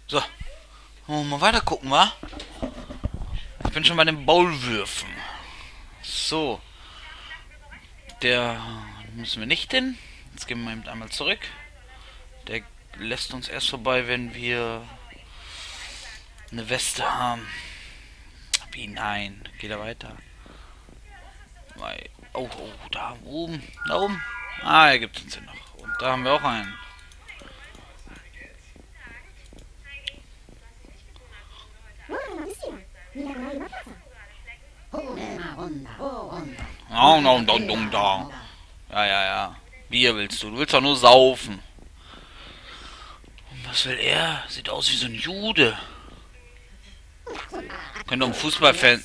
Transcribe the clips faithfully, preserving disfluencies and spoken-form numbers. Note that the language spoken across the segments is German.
So, wollen wir mal weiter gucken, wa? Ich bin schon bei den Ballwürfen. So. Der müssen wir nicht hin. Jetzt gehen wir eben einmal zurück. Der lässt uns erst vorbei, wenn wir eine Weste haben. Wie nein? Geht er weiter? Oh, oh, da oben. Da oben. Ah, er gibt uns den noch. Und da haben wir auch einen. Oh, no, no, no, no. Ja, ja, ja. Bier willst du? Du willst doch nur saufen. Und was will er? Sieht aus wie so ein Jude. Könnte ein Fußballfan.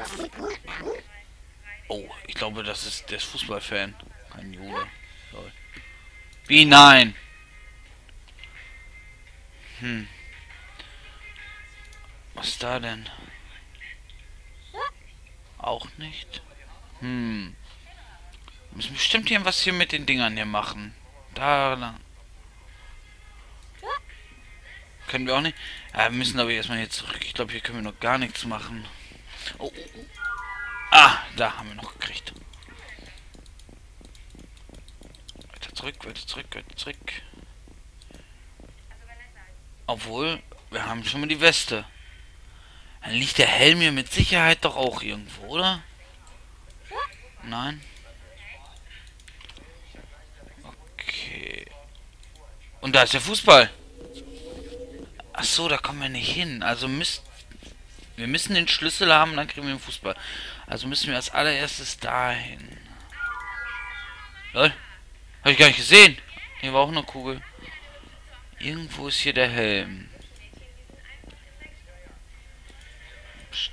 Oh, ich glaube, das ist der ist Fußballfan. Kein Jude. Wie nein? Hm. Was ist da denn? Auch nicht. Hm. Wir müssen bestimmt irgendwas hier mit den Dingern hier machen. Da lang. Können wir auch nicht. Ja, wir müssen aber erstmal hier zurück. Ich glaube, hier können wir noch gar nichts machen. Oh, oh, oh. Ah, da haben wir noch gekriegt. Weiter zurück, weiter zurück, weiter zurück. Obwohl, wir haben schon mal die Weste. Dann liegt der Helm hier mit Sicherheit doch auch irgendwo, oder? Nein. Okay. Und da ist der Fußball. Ach so, da kommen wir nicht hin. Also müssen wir müssen den Schlüssel haben, dann kriegen wir den Fußball. Also müssen wir als allererstes dahin. Lol. Habe ich gar nicht gesehen. Hier war auch eine Kugel. Irgendwo ist hier der Helm. Psst.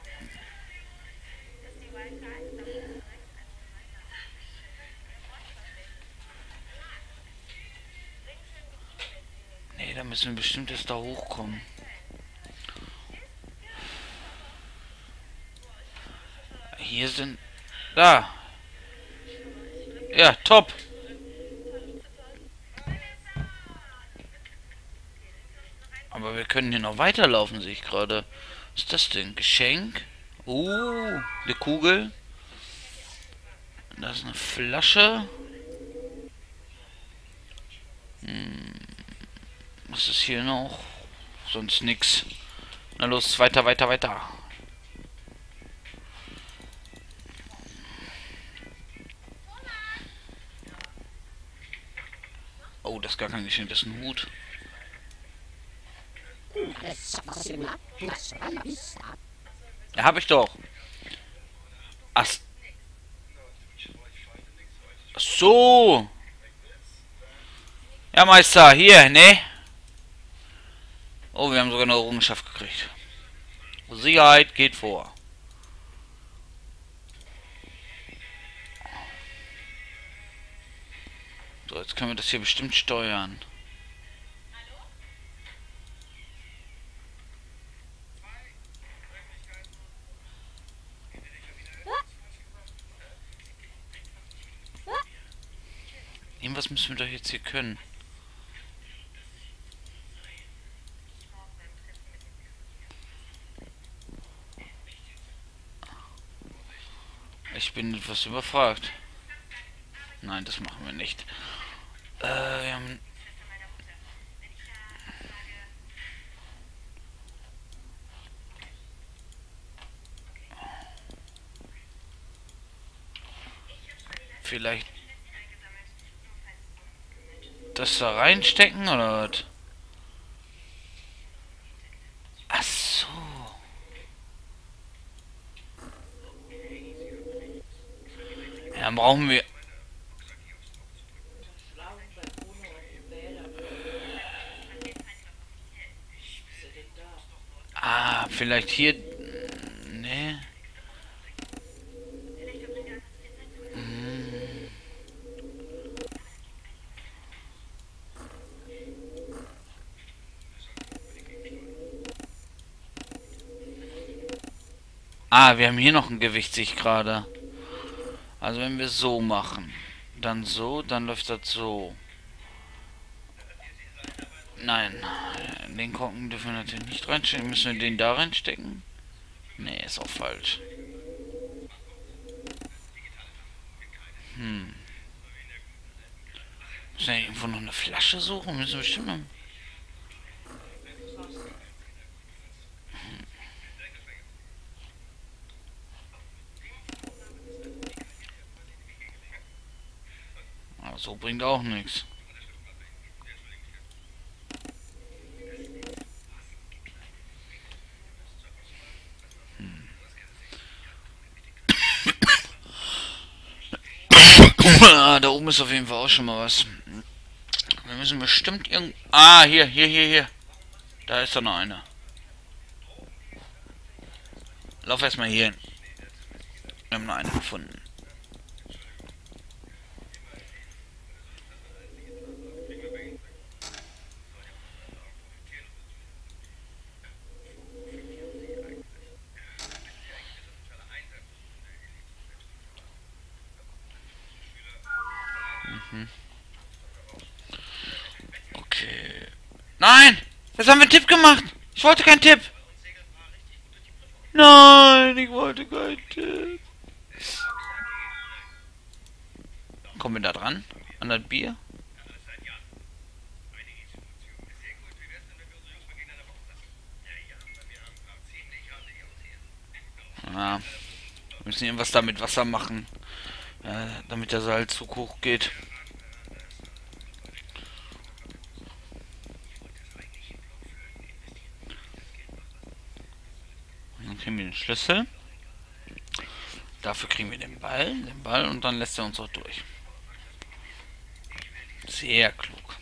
Nee, da müssen wir bestimmt erst da hochkommen. Hier sind... Da. Ja, top. Aber wir können hier noch weiterlaufen, sehe ich gerade. Was ist das denn? Geschenk? Oh, eine Kugel. Da ist eine Flasche. Hm. Was ist hier noch? Sonst nix. Na los, weiter, weiter, weiter. Oh, das ist gar kein Geschenk, das ist ein Hut. Ja, hab ich doch. Ach so. Ja, Meister, hier, ne? Oh, wir haben sogar eine Errungenschaft gekriegt. Sicherheit geht vor. So, jetzt können wir das hier bestimmt steuern. Irgendwas müssen wir doch jetzt hier können. Ich bin etwas überfragt. Nein, das machen wir nicht. Äh, wir haben... Vielleicht... das da reinstecken, oder was? Ach so. Ja, dann brauchen wir... Ah, vielleicht hier... Nee. Hm. Ah, wir haben hier noch ein Gewicht, sehe ich gerade. Also wenn wir so machen, dann so, dann läuft das so. Nein. Den Korken dürfen wir natürlich nicht reinstecken. Müssen wir den da reinstecken? Nee, ist auch falsch. Hm. Müssen wir irgendwo noch eine Flasche suchen? Müssen wir bestimmt noch... Aber so bringt auch nichts. Ah, da oben ist auf jeden Fall auch schon mal was. Wir müssen bestimmt irgend... Ah, hier, hier, hier, hier. Da ist doch noch einer. Lauf erstmal hier hin. Wir haben noch einen gefunden. Mhm. Okay. Nein! Jetzt haben wir einen Tipp gemacht! Ich wollte keinen Tipp! Nein, ich wollte keinen Tipp. Kommen wir da dran? An das Bier? Ja. Wir müssen irgendwas da mit Wasser machen. Äh, damit der Salzug hochgeht. Dann kriegen wir den Schlüssel. Dafür kriegen wir den Ball, den Ball und dann lässt er uns auch durch. Sehr klug.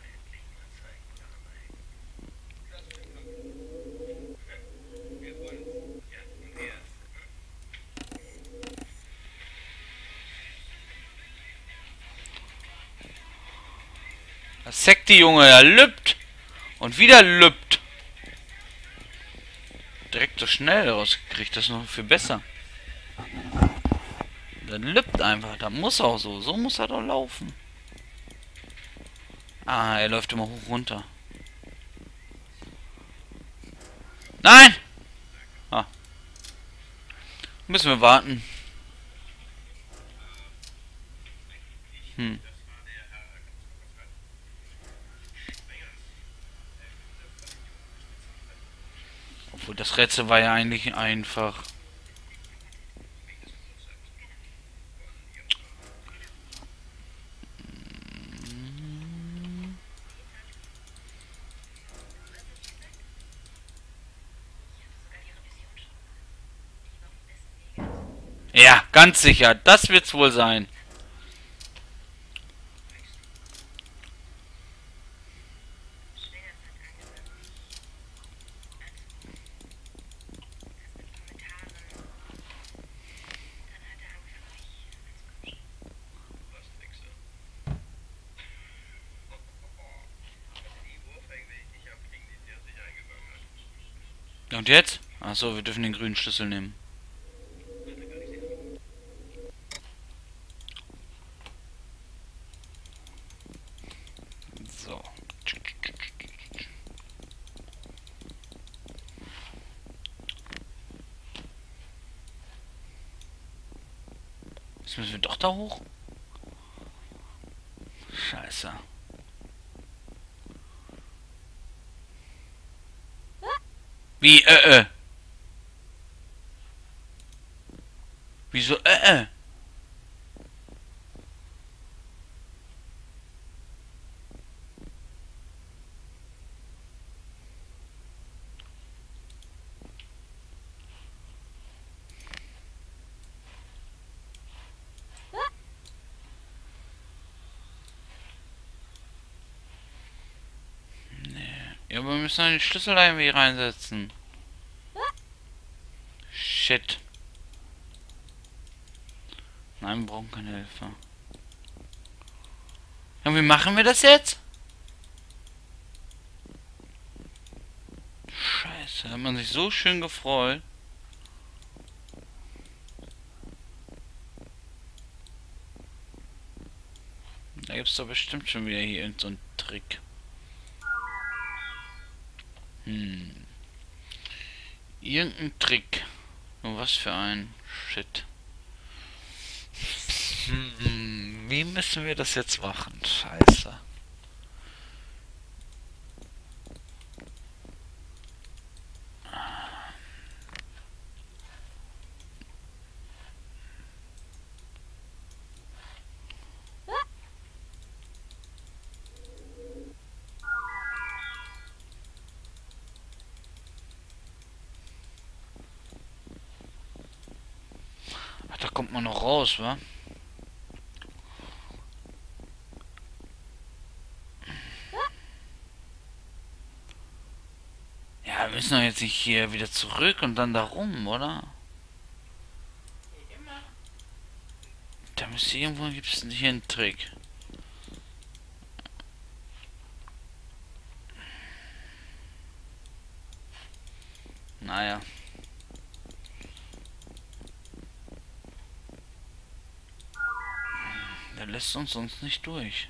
Das Sekti, Junge, er lübt. Und wieder lübt. Direkt so schnell rausgekriegt, das ist noch viel besser. Dann lübt einfach, da muss auch so. So muss er doch laufen. Ah, er läuft immer hoch runter. Nein! Ah. Müssen wir warten. Hm. Obwohl, das Rätsel war ja eigentlich einfach. Ja, ganz sicher. Das wird's wohl sein. Und jetzt? Achso, wir dürfen den grünen Schlüssel nehmen. So. Jetzt müssen wir doch da hoch? Scheiße. Wie, äh, äh? Wieso, äh, äh? Ja, aber wir müssen einen Schlüssel da irgendwie reinsetzen. Shit. Nein, wir brauchen keine Hilfe. Ja, wie machen wir das jetzt? Scheiße, hat man sich so schön gefreut. Da gibt's doch bestimmt schon wieder hier irgendeinen so Trick. Hm. Irgendein Trick. Nur was für ein Shit. Hm, wie müssen wir das jetzt machen? Scheiße. Ach, da kommt man noch raus, wa? Ja, wir müssen doch jetzt nicht hier wieder zurück und dann da rum, oder? Da müsste irgendwo, gibt es hier einen Trick. Naja. Der lässt uns sonst nicht durch.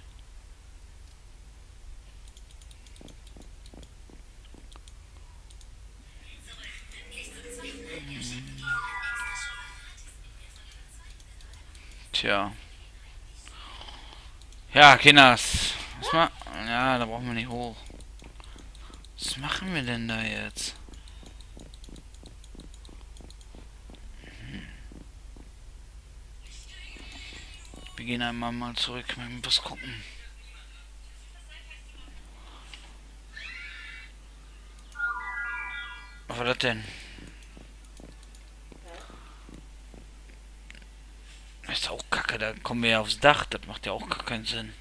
Tja. Ja, Kinders. Was ma ja, da brauchen wir nicht hoch. Was machen wir denn da jetzt? Wir gehen einmal mal zurück, mal was gucken. Was war das denn? Das ist auch kacke, da kommen wir ja aufs Dach. Das macht ja auch gar keinen Sinn.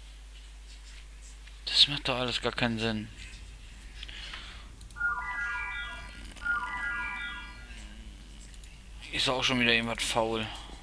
Das macht doch alles gar keinen Sinn. Ist auch schon wieder jemand faul.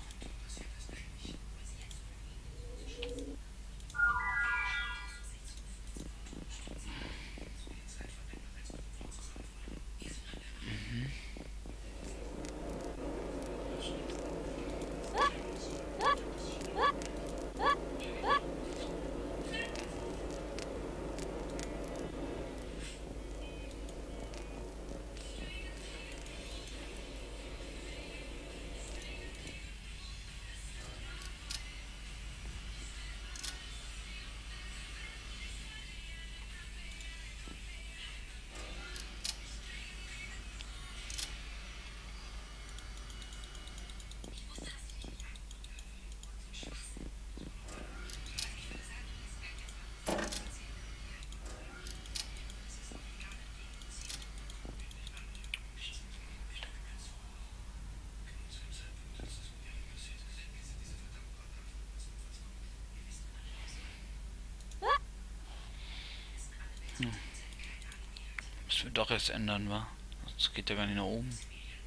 Hm. Müssen wir doch erst ändern, wa? Das geht ja gar nicht nach oben.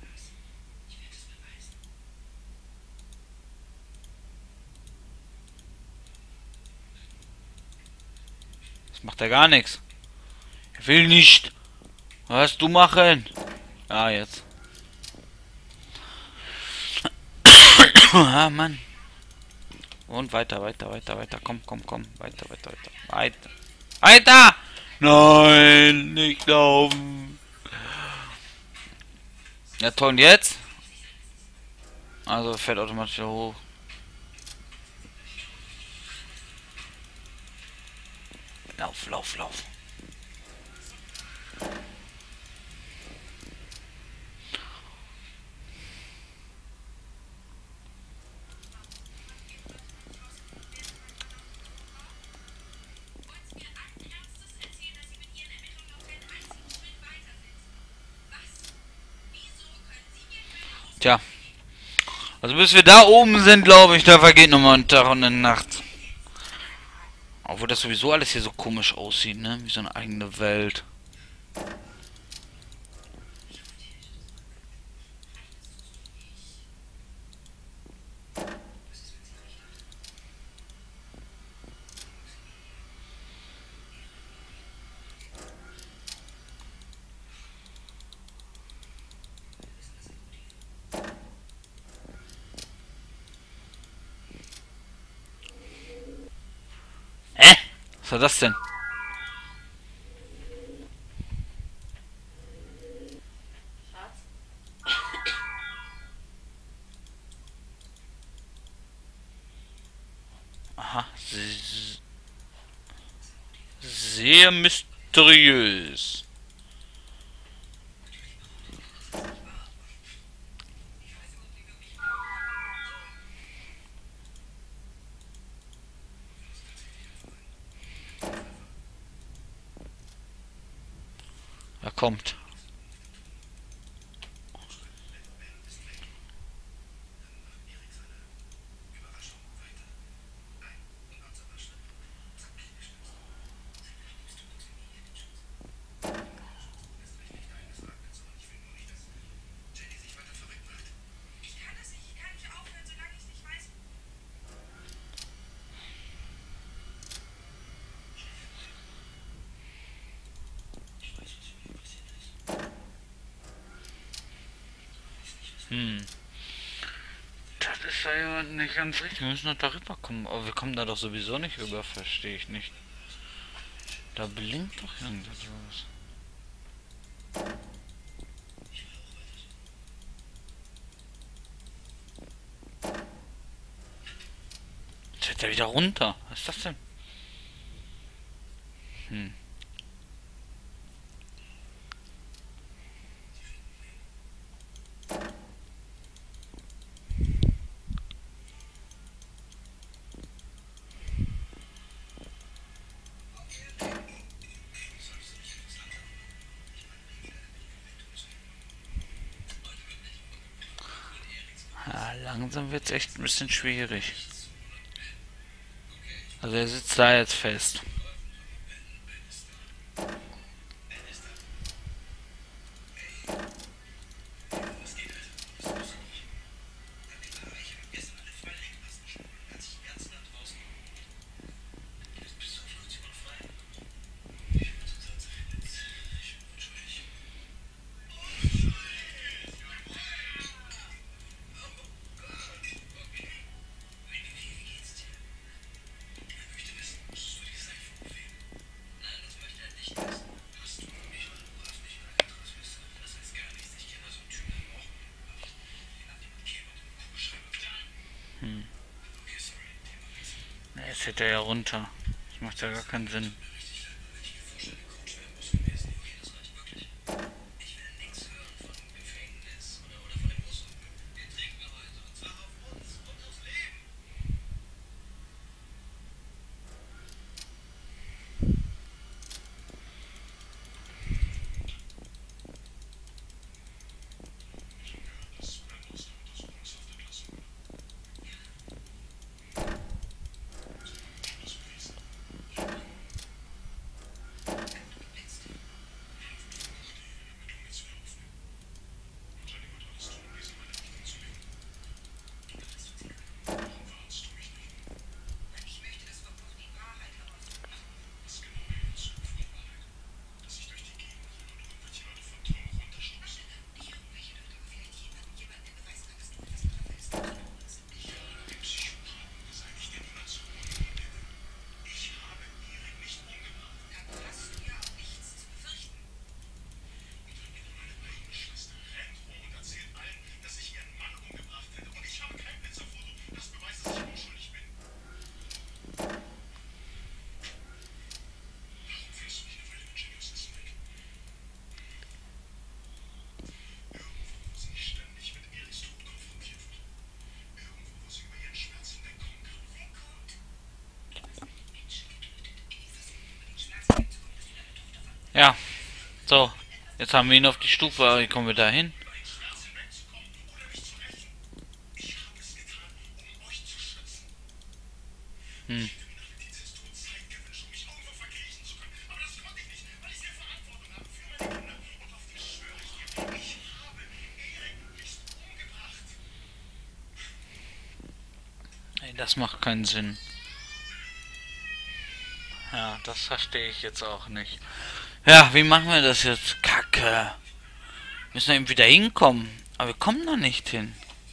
Das macht er gar nichts. Er will nicht. Was du machen? Ah, jetzt. Ah, Mann. Und weiter, weiter, weiter, weiter. Komm, komm, komm. Weiter, weiter, weiter. Weiter. Weiter! Nein, nicht laufen. Ja, toll, und jetzt? Also fährt automatisch hoch. Lauf, lauf, lauf. Tja. Also bis wir da oben sind, glaube ich, da vergeht nochmal ein Tag und eine Nacht. Obwohl das sowieso alles hier so komisch aussieht, ne? Wie so eine eigene Welt. Hä? Was war das denn? sehr mysteriös. Er kommt. Hm. Das ist ja nicht ganz richtig. Wir müssen doch da rüberkommen. Aber wir kommen da doch sowieso nicht rüber, verstehe ich nicht. Da blinkt doch irgendetwas. Jetzt fährt er wieder runter. Was ist das denn? Hm. Ja, langsam wird es echt ein bisschen schwierig. Also er sitzt da jetzt fest. Hm. Jetzt fährt er ja runter. Das macht ja gar keinen Sinn. Ja, so. Jetzt haben wir ihn auf die Stufe, aber wie kommen wir da hin? Hm. Ey, das macht keinen Sinn. Ja, das verstehe ich jetzt auch nicht. Ja, wie machen wir das jetzt? Kacke. Müssen wir eben wieder hinkommen. Aber wir kommen da nicht hin.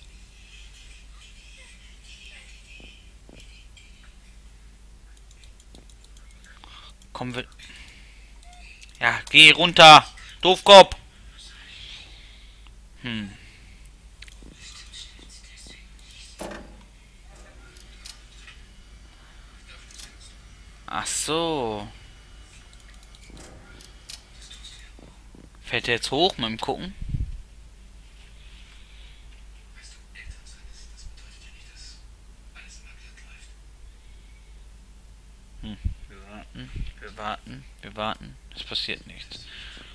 Kommen wir... Ja, geh runter. Doofkopf. Hm. Ach so. Fällt der jetzt hoch mit dem Gucken? Hm. Wir warten, wir warten, wir warten. Es passiert nichts.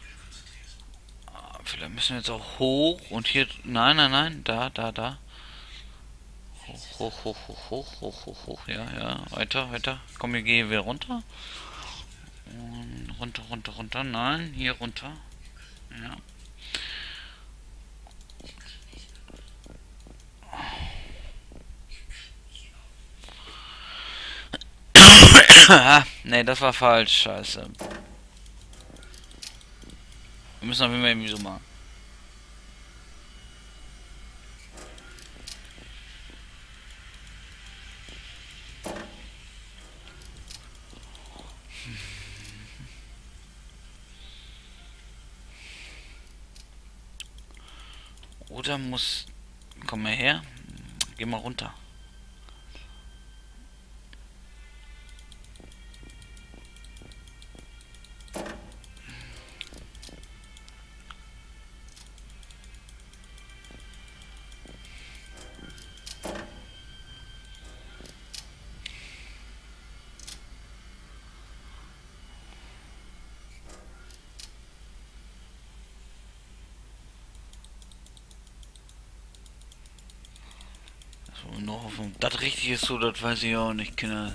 Ah, vielleicht müssen wir jetzt auch hoch und hier... Nein, nein, nein. Da, da, da. Hoch, hoch, hoch, hoch, hoch, hoch, hoch, hoch. Ja, ja. Weiter, weiter. Komm, wir gehen wieder runter. Und runter, runter, runter. Nein, hier runter. Ja. Ne, das war falsch. Scheiße. Wir müssen auf jeden Fall irgendwie so machen. Oder muss... Komm mal her. Geh mal runter. So, noch auf dem... Das richtig ist so, das weiß ich auch nicht, Kinder.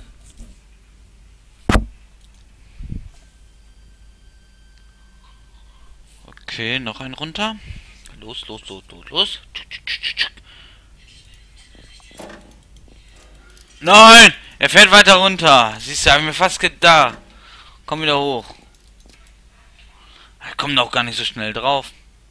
Okay, noch ein runter. Los, los, los, los, los. Nein! Er fährt weiter runter. Siehst du, haben wir fast gedacht. Komm wieder hoch. Er kommt auch gar nicht so schnell drauf.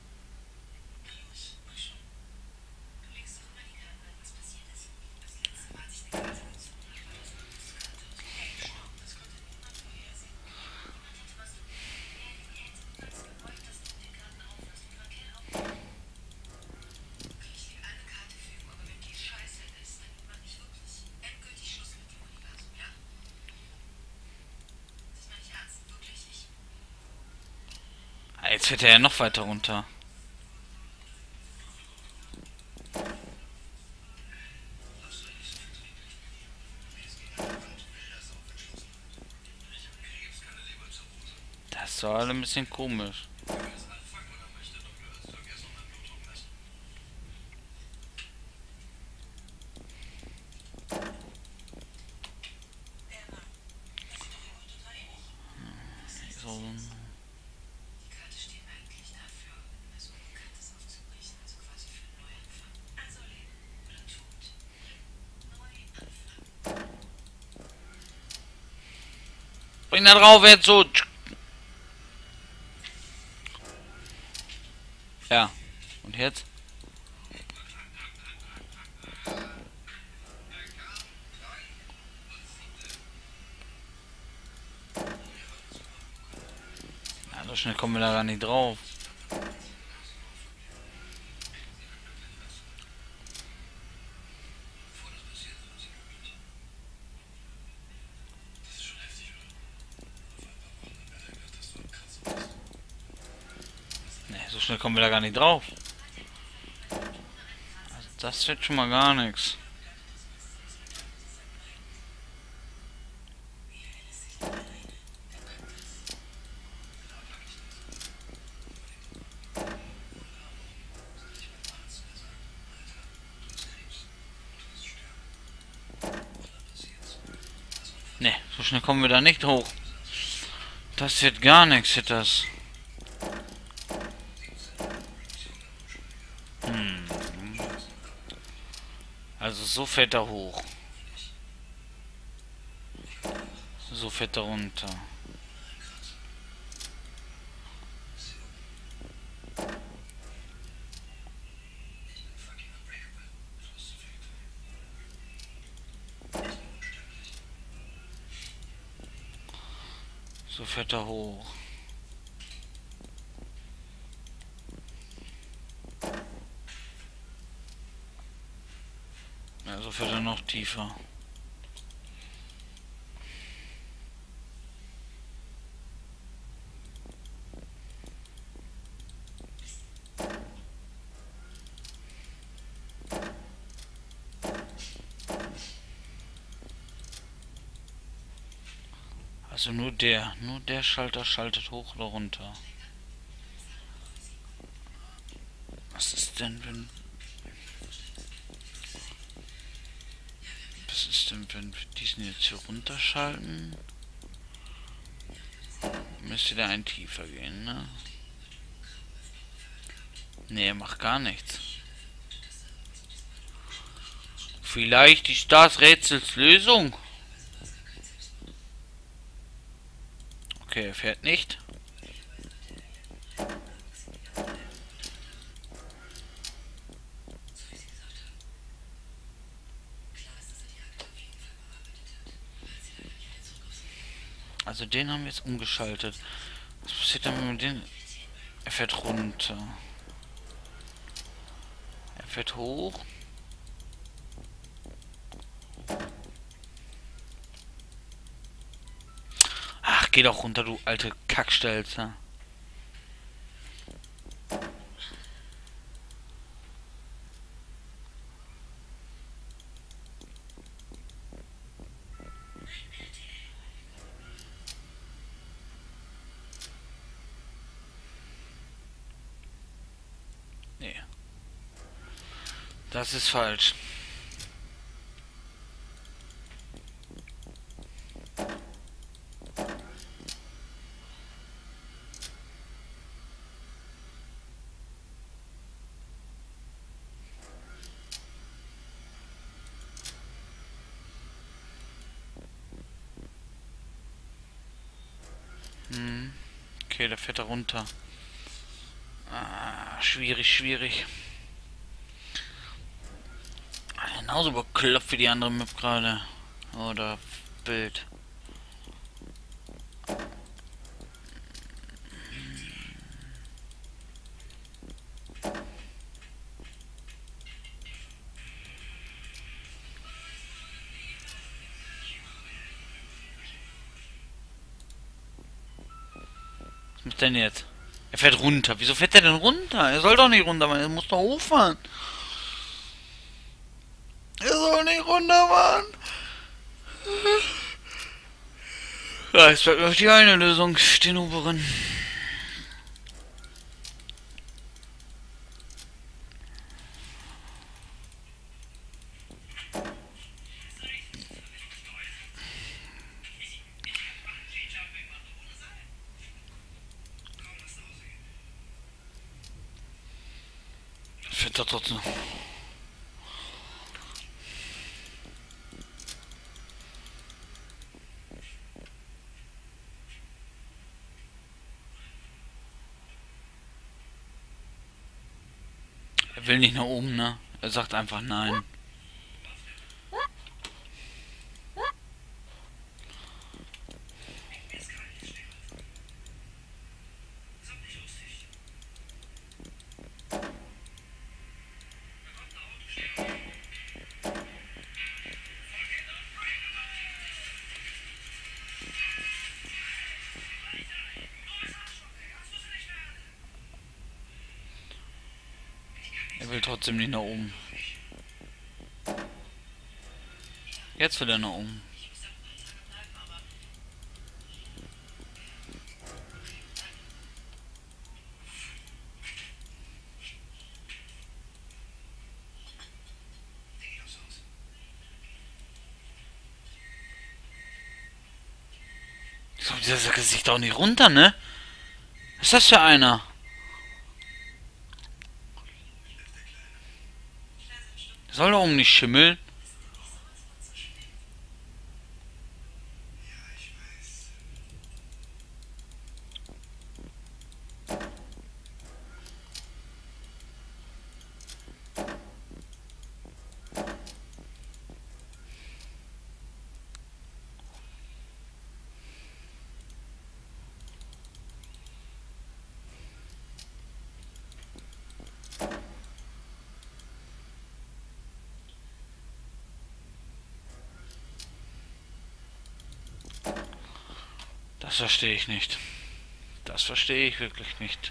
Jetzt fährt er ja noch weiter runter. Das war alle ein bisschen komisch. So. Bring da drauf jetzt so. Ja. Und jetzt? Ja, so schnell kommen wir da gar nicht drauf. Ne, so schnell kommen wir da gar nicht drauf. Also das wird schon mal gar nichts. Ne, so schnell kommen wir da nicht hoch. Das wird gar nichts, wird das. Hm. Also so fährt er hoch. So fährt er runter. So fährt er hoch. Ja, so fährt er noch tiefer. Also nur der, nur der Schalter schaltet hoch oder runter. Was ist denn, wenn... Was ist denn, wenn wir diesen jetzt hier runterschalten? Müsste der einen tiefer gehen, ne? Ne, er macht gar nichts. Vielleicht ist das Rätsels Lösung. Okay, er fährt nicht. Also den haben wir jetzt umgeschaltet. Was passiert dann mit dem? Er fährt runter. Er fährt hoch. Ach, geh doch runter, du alte Kackstelze. Nee. Das ist falsch. Hm. Okay, da fährt er runter. Ah, schwierig, schwierig. Genauso bekloppt wie die andere Map gerade. Oder Bild. Was ist denn jetzt? Er fährt runter. Wieso fährt er denn runter? Er soll doch nicht runterfahren. Er muss doch hochfahren. Er soll nicht runterfahren. Ja, jetzt bleibt noch die eine Lösung. Den oberen. Fährt er trotzdem. Er will nicht nach oben, ne? Er sagt einfach nein. Er will trotzdem nicht nach oben. Jetzt will er nach oben. So, dieser Sack sich doch nicht runter, ne? Was ist das für einer? Soll da oben nicht schimmeln? Das verstehe ich nicht. Das verstehe ich wirklich nicht.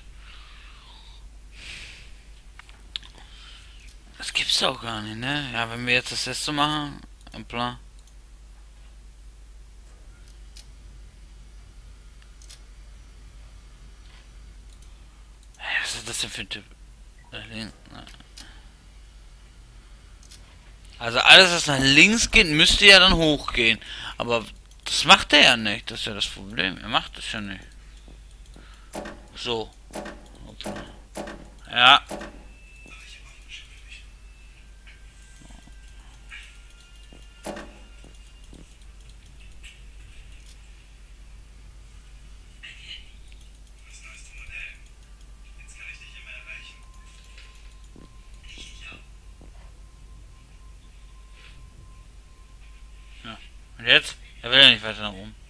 Das gibt's doch gar nicht, ne? Ja, wenn wir jetzt das letzte machen, im Plan. ist das denn für ein Typ? Nach links. Also alles, was nach links geht, müsste ja dann hochgehen. Aber das macht er ja nicht. Das ist ja das Problem. Er macht es ja nicht. So. Ja. Ja. Und jetzt? Er will ja nicht weiter nach oben.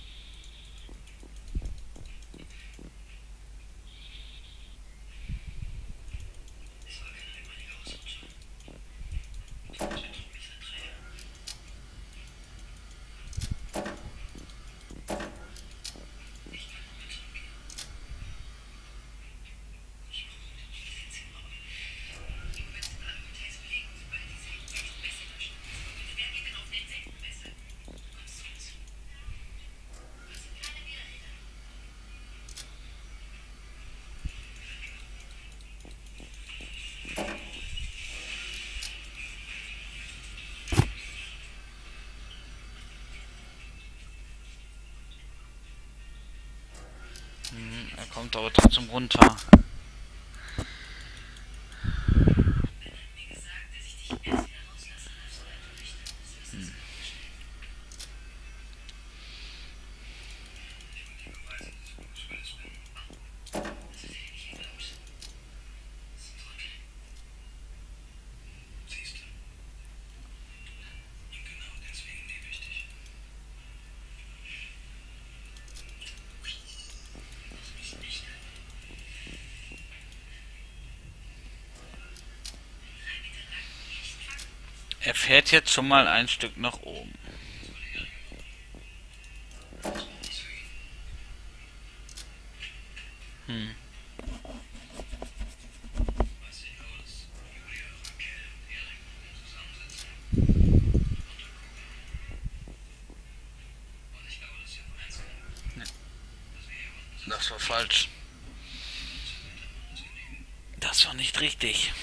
Er kommt aber trotzdem runter. Hm. Er fährt jetzt schon mal ein Stück nach oben. Hm. Das war falsch. Das war nicht richtig.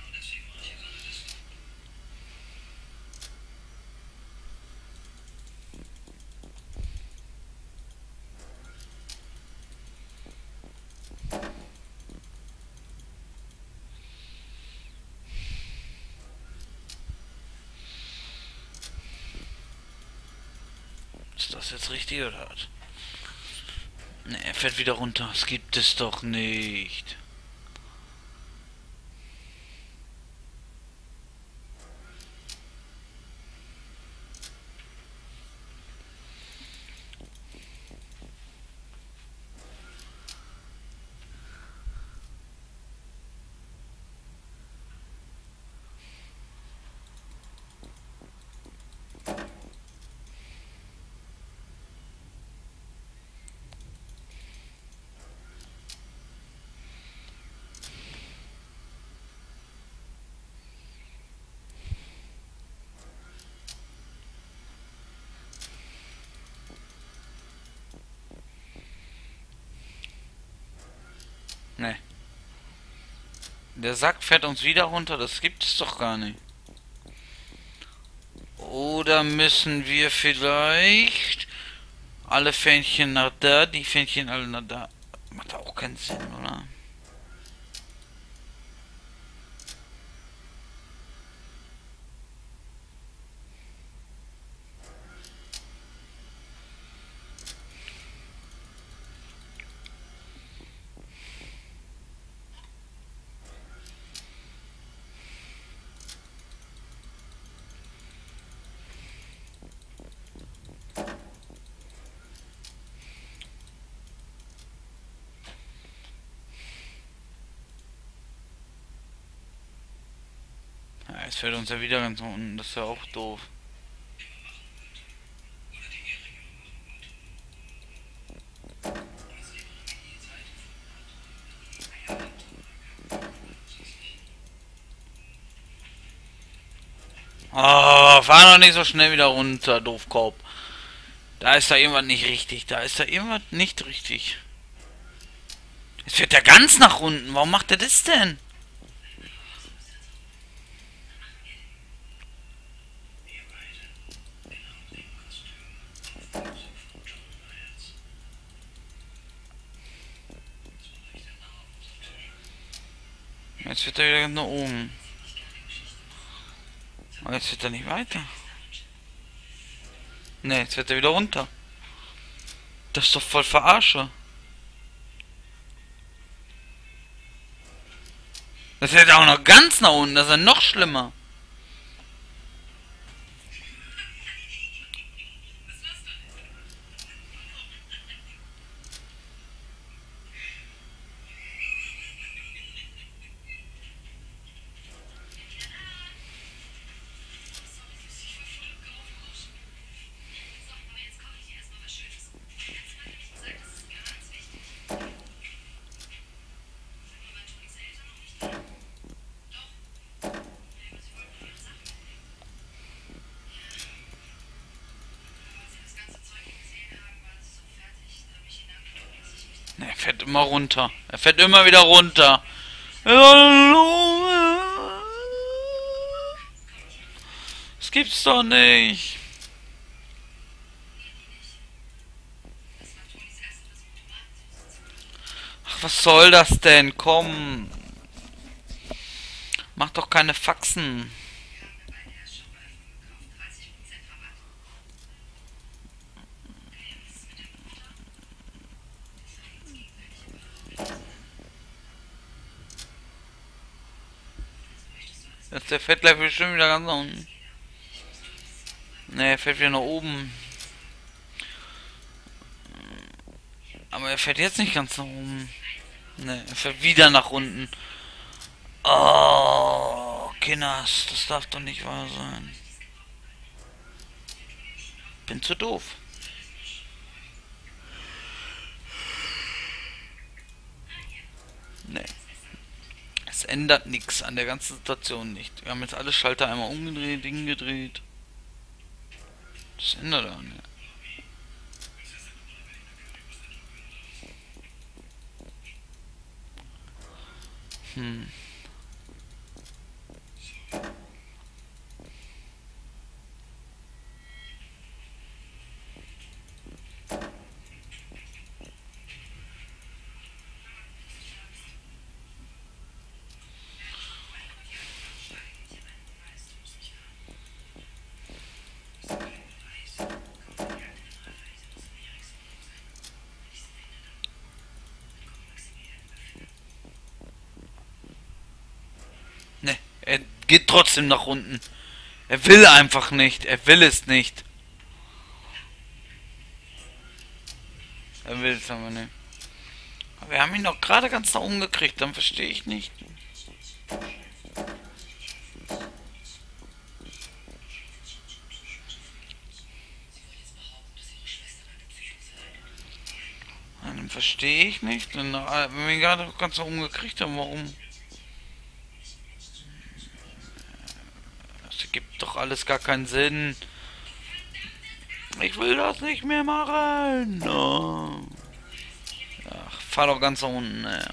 Ist das jetzt richtig oder was? Ne, er fährt wieder runter. Das gibt es doch nicht. Ne. Der Sack fährt uns wieder runter, das gibt es doch gar nicht. Oder müssen wir vielleicht alle Fähnchen nach da, die Fähnchen alle nach da. Macht auch keinen Sinn, oder? Ja, jetzt fällt uns ja wieder ganz unten, das ist ja auch doof. Oh, fahr doch nicht so schnell wieder runter, Doofkopf. Da ist da irgendwas nicht richtig, da ist da irgendwas nicht richtig. Jetzt fährt er ganz nach unten. Warum macht er das denn? Jetzt fährt er wieder ganz nach oben. Aber jetzt fährt er nicht weiter. Ne, jetzt fährt er wieder runter. Das ist doch voll Verarsche. Das fährt auch noch ganz nach unten. Das ist ja noch schlimmer. Ne, er fährt immer runter. Er fährt immer wieder runter. Das gibt's doch nicht. Ach, was soll das denn? Komm. Mach doch keine Faxen. Jetzt der fährt gleich bestimmt wieder ganz nach unten. Ne, er fährt wieder nach oben. Aber er fährt jetzt nicht ganz nach oben. Ne, er fährt wieder nach unten. Oh, Kinders, das darf doch nicht wahr sein. Bin zu doof. Ne. Es ändert nichts an der ganzen Situation nicht. Wir haben jetzt alle Schalter einmal umgedreht, Ding gedreht. Das ändert auch nicht. Hm. Ne, er geht trotzdem nach unten. Er will einfach nicht. Er will es nicht. Er will es aber nicht. Aber wir haben ihn doch gerade ganz nach oben gekriegt. Dann verstehe ich nicht. Dann verstehe ich nicht. Wenn wir ihn gerade ganz nach oben gekriegt haben, warum? Das gibt doch alles gar keinen Sinn. Ich will das nicht mehr machen. No. Ach, fahr doch ganz nach unten. Ne.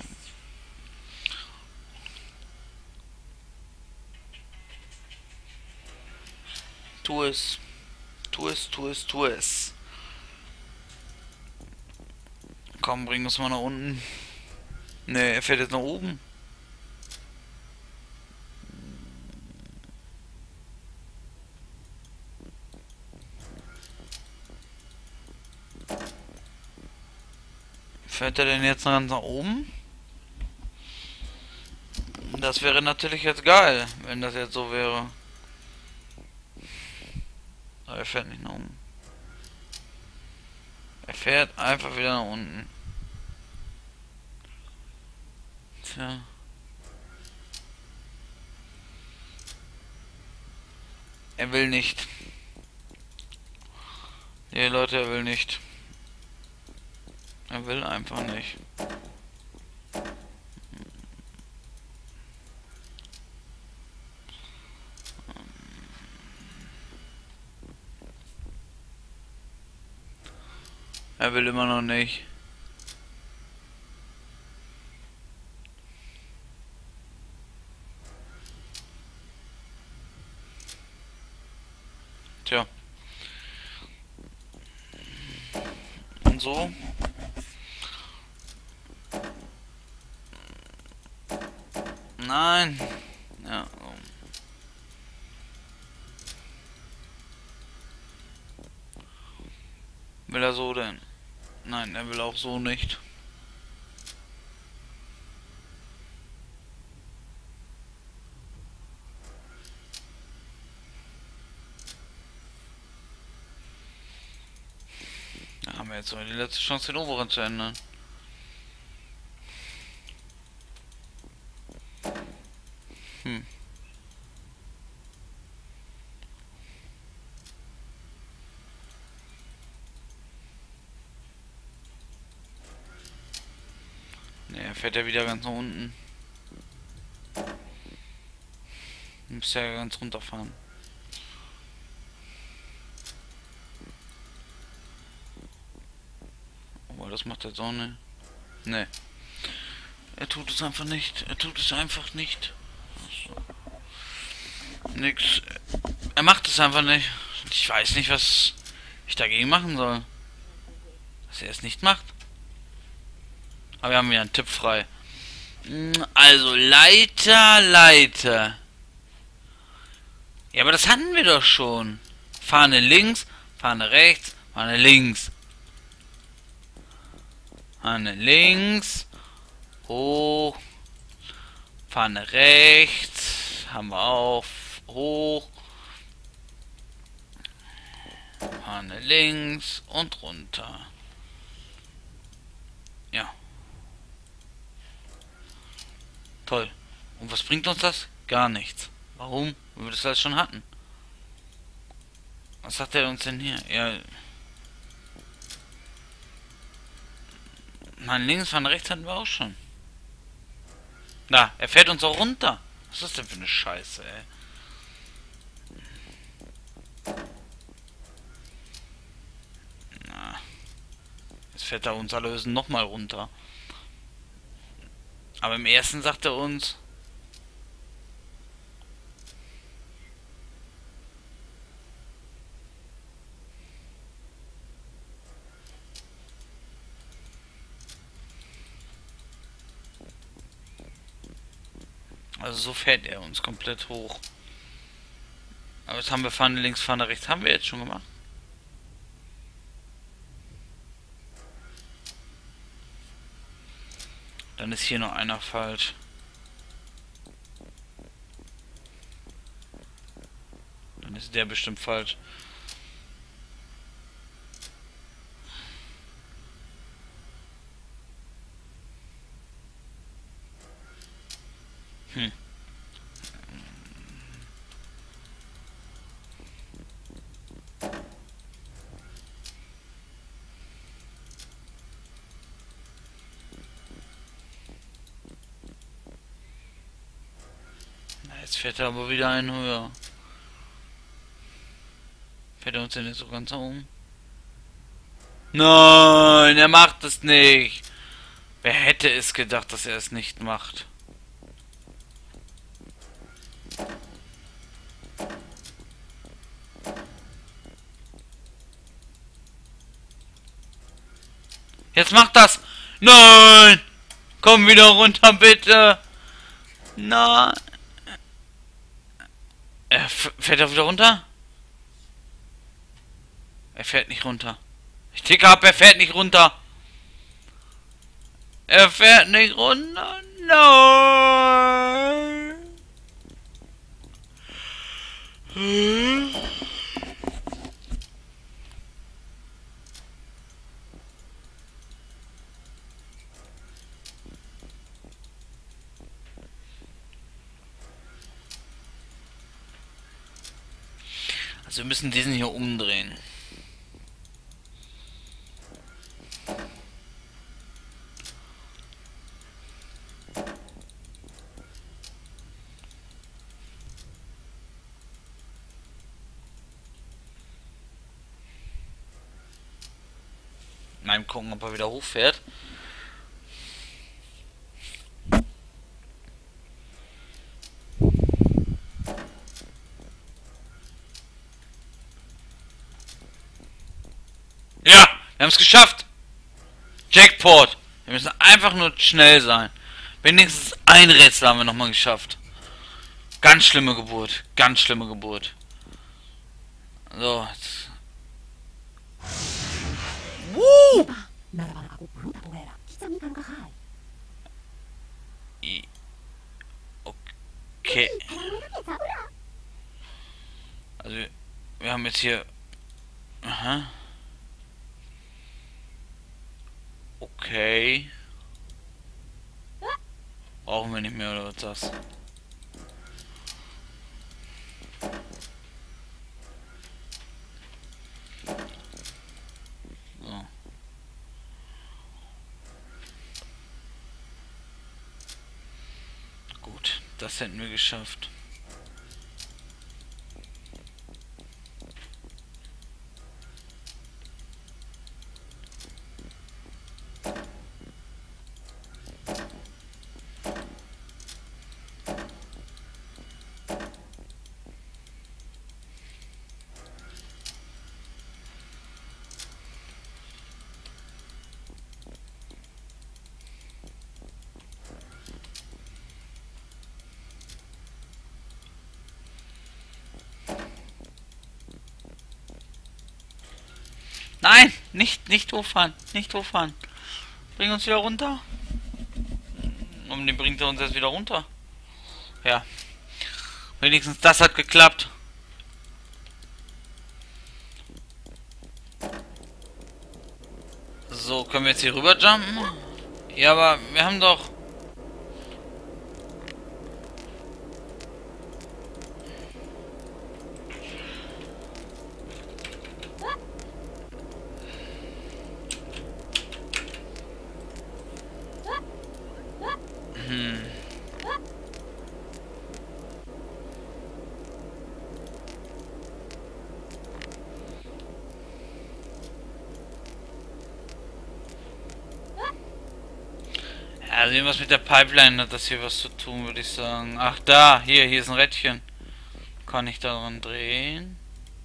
Tu es. Tu es, tu es, tu es. Komm, bring uns mal nach unten. Ne, er fährt jetzt nach oben. Fährt er denn jetzt ganz nach oben? Das wäre natürlich jetzt geil, wenn das jetzt so wäre. Aber er fährt nicht nach oben. Er fährt einfach wieder nach unten. Tja. Er will nicht. Nee, Leute, er will nicht. Er will einfach nicht. Er will immer noch nicht. so. Nein. Ja. So. Will er so denn? Nein, er will auch so nicht. Da haben wir jetzt mal die letzte Chance, den oberen zu ändern. Hm. Ne, er fährt ja wieder ganz nach unten. Muss ja ganz runterfahren. Oh, das macht er so ne. Ne. Er tut es einfach nicht. Er tut es einfach nicht. Nix. Er macht es einfach nicht. Ich weiß nicht, was ich dagegen machen soll. Dass er es nicht macht. Aber wir haben ja einen Tipp frei. Also, Leiter, Leiter. Ja, aber das hatten wir doch schon. Fahne links, Fahne rechts, Fahne links. Fahne links. Hoch. Fahne rechts. Haben wir auch. Hoch. Fahne links und runter. Ja. Toll. Und was bringt uns das? Gar nichts. Warum? Weil wir das alles schon hatten. Was sagt er uns denn hier? Ja. Nein, links, von rechts hatten wir auch schon. Na, er fährt uns auch runter. Was ist das denn für eine Scheiße, ey? Na. Jetzt fährt er uns alle nochmal runter. Aber im ersten sagt er uns... Also so fährt er uns komplett hoch. Aber jetzt haben wir Fahne links, Fahne rechts. Haben wir jetzt schon gemacht. Dann ist hier noch einer falsch. Dann ist der bestimmt falsch. Hm. Na, jetzt fährt er aber wieder einen höher. Fährt er uns denn jetzt so ganz um? Nein, er macht es nicht. Wer hätte es gedacht, dass er es nicht macht? Jetzt macht das! Nein! Komm wieder runter, bitte! Nein! Er fährt er wieder runter? Er fährt nicht runter. Ich ticke ab, er fährt nicht runter. Er fährt nicht runter. Nein! Hm? Also wir müssen diesen hier umdrehen. Mal gucken, ob er wieder hochfährt. Ja, wir haben es geschafft. Sofort. Wir müssen einfach nur schnell sein. Wenigstens ein Rätsel haben wir nochmal geschafft. Ganz schlimme Geburt. Ganz schlimme Geburt. So. Jetzt. Woo! Okay. Also, wir haben jetzt hier... Aha. Okay. Brauchen wir nicht mehr, oder was das? So. Gut, das hätten wir geschafft. Nein, nicht, nicht hochfahren, nicht hochfahren. Bring uns wieder runter. Und den bringt er uns jetzt wieder runter. Ja. Wenigstens das hat geklappt. So, können wir jetzt hier rüber jumpen? Ja, aber wir haben doch... Hm. Ja, irgendwas mit der Pipeline hat das hier was zu tun, würde ich sagen. Ach, da, hier, hier ist ein Rädchen. Kann ich daran drehen?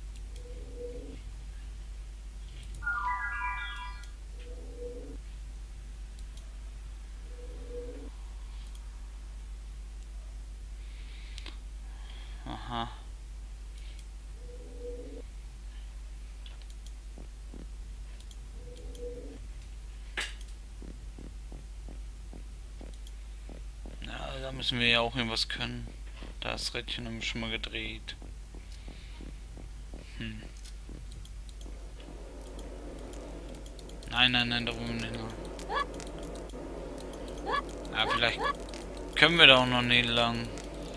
Aha. Ja, da müssen wir ja auch irgendwas können. Das Rädchen haben wir schon mal gedreht. Hm. Nein, nein, nein, da oben nicht noch. Ja, vielleicht können wir da auch noch nicht lang.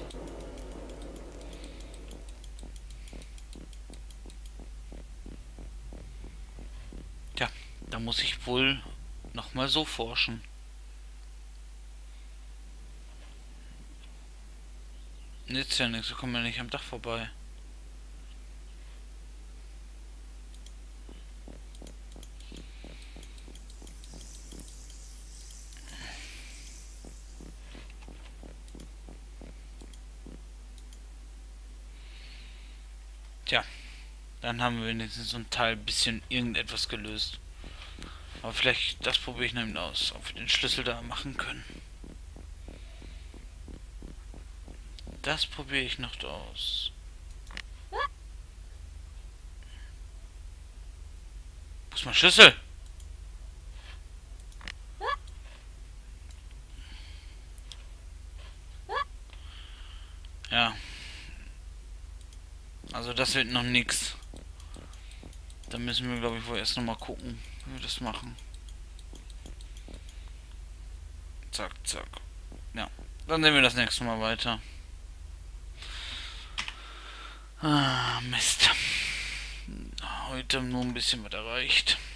Tja, da muss ich wohl noch mal so forschen. Nützt ja nichts, so kommen wir nicht am Dach vorbei. Tja, dann haben wir wenigstens so ein Teil bisschen irgendetwas gelöst. Aber vielleicht, das probiere ich nämlich aus, ob wir den Schlüssel da machen können. Das probiere ich noch aus. Wo ist mein Schlüssel? Ja. Also das wird noch nix. Da müssen wir, glaube ich, wohl erst noch mal gucken, wie wir das machen. Zack, zack. Ja. Dann sehen wir das nächste Mal weiter. Ah, Mist. Heute nur ein bisschen was erreicht.